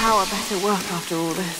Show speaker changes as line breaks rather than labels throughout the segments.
tower better work after all this.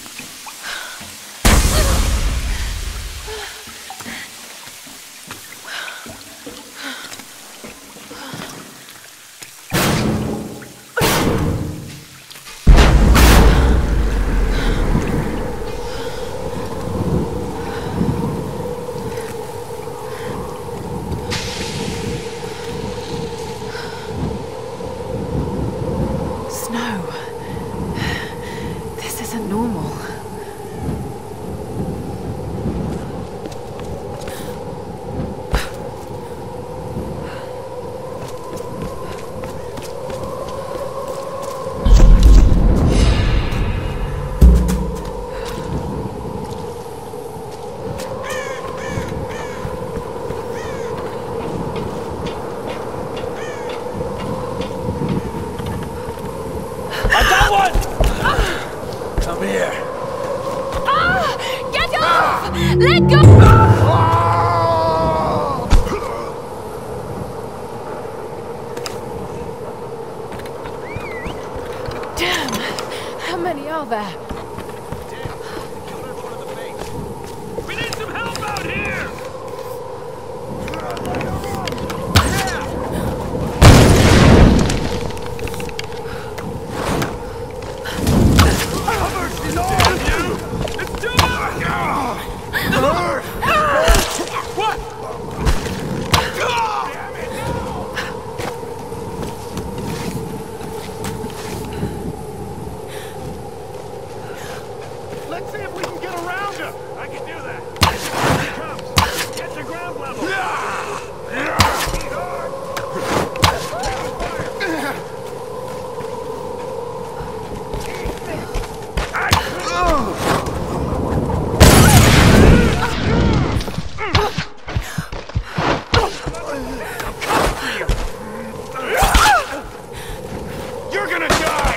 Let go!
Damn! How many are there?
We need some help out here! Let's see if we can get around him! I can do that! Here he comes! Get to ground level! You're gonna die!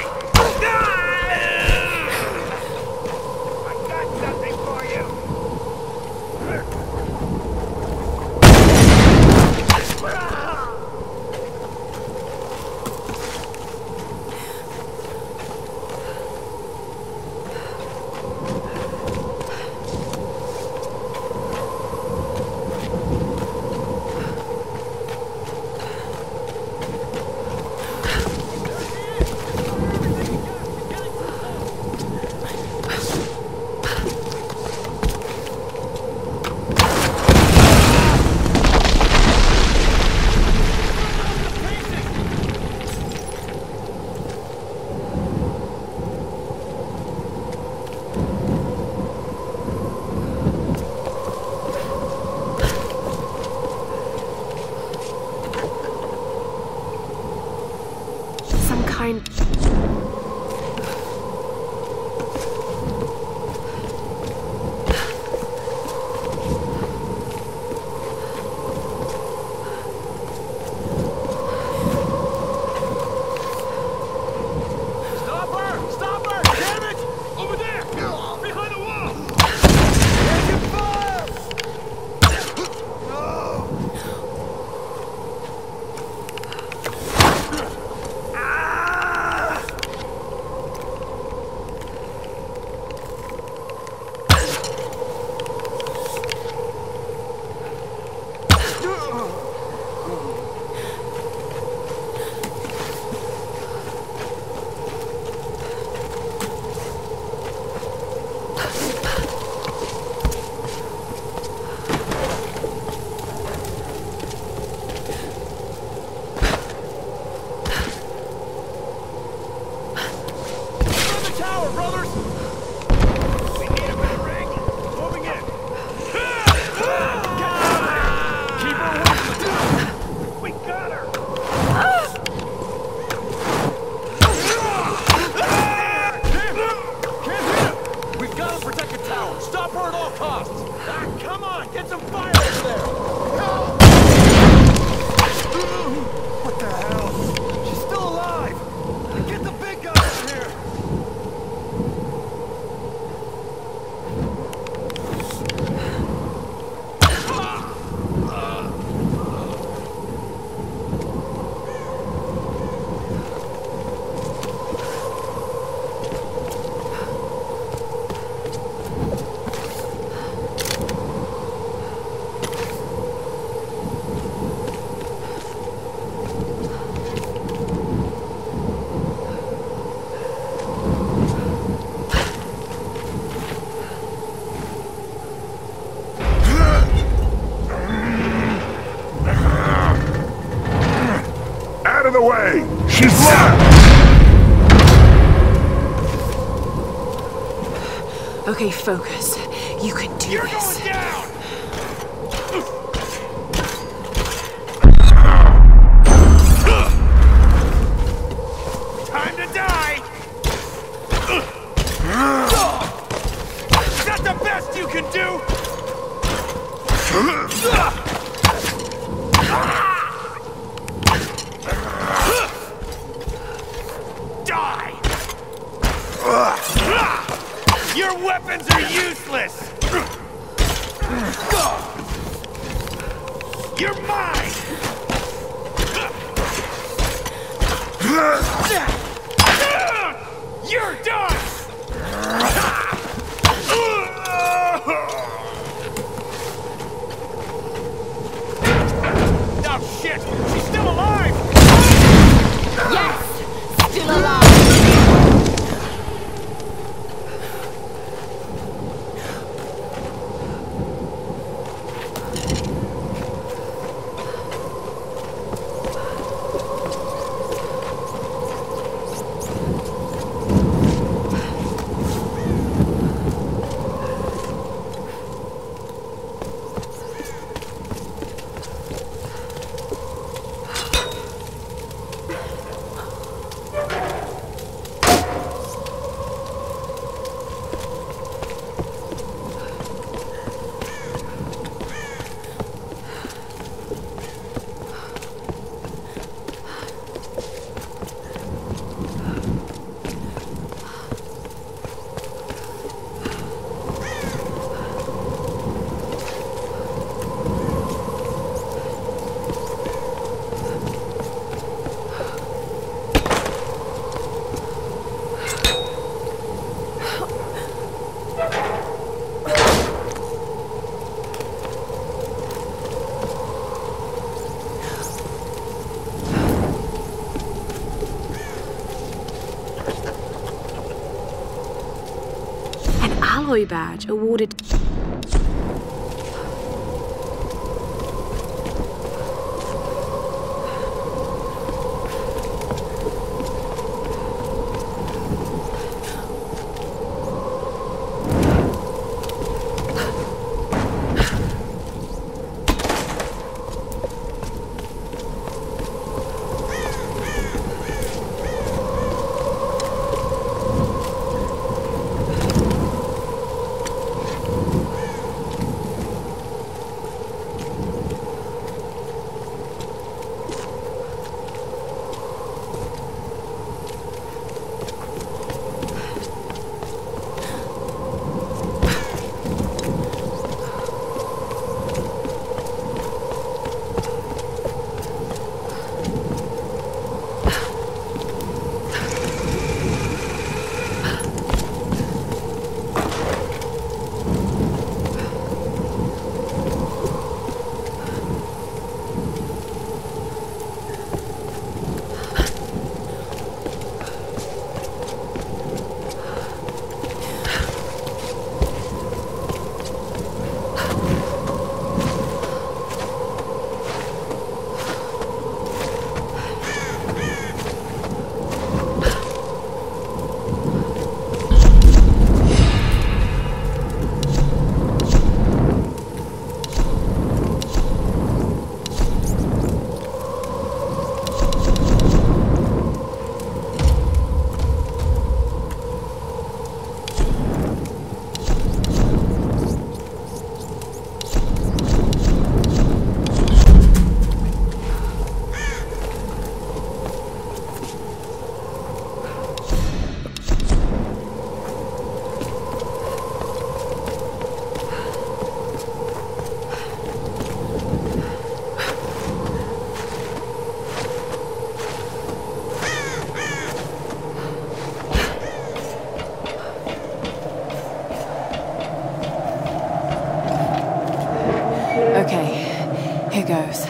Some kind...
Stop her! Damn it! Over there! Behind the wall! Come on, get some fire over there! What the hell? She's still alive! Get the big guy in here!
Okay, focus. You can do
You're
this.
going down! Time to die! Is that the best you can do? Die! Your weapons are useless! You're mine! You're done! Oh shit! She's still alive!
Yes! Still alive!
Alloy badge awarded. Okay, here goes.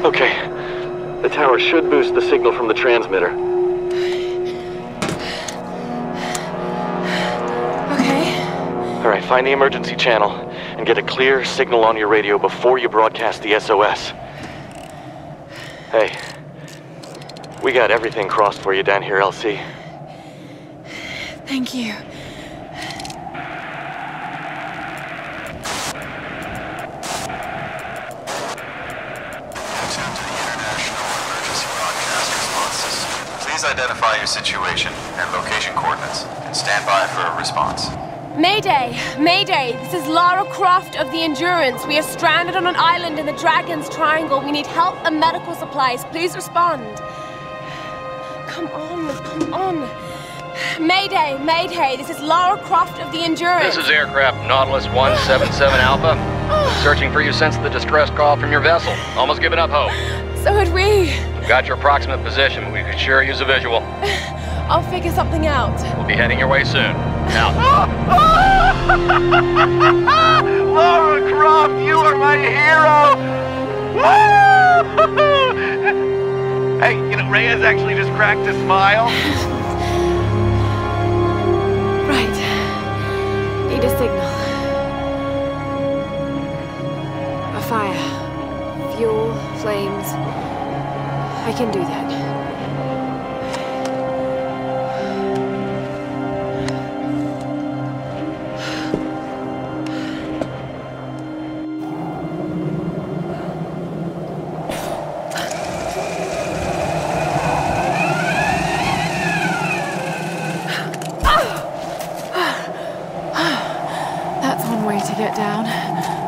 Okay. The tower should boost the signal from the transmitter.
Okay.
Alright, find the emergency channel and get a clear signal on your radio before you broadcast the SOS. Hey, we got everything crossed for you down here, LC.
Thank you.
Please identify your situation and location coordinates and stand by for a response.
Mayday! Mayday! This is Lara Croft of the Endurance. We are stranded on an island in the Dragon's Triangle. We need help and medical supplies. Please respond. Come on, come on. Mayday! Mayday! This is Lara Croft of the Endurance.
This is aircraft Nautilus 177 Alpha. Been searching for you since the distress call from your vessel. Almost given up hope.
So had we.
Got your approximate position, but we could sure use a visual.
I'll figure something out.
We'll be heading your way soon. Out.
Lara Croft, you are my hero! Hey, you know, Reyes actually just cracked a smile.
Right. Need a signal. A fire. Fuel, flames. I can do that. That's one way to get down.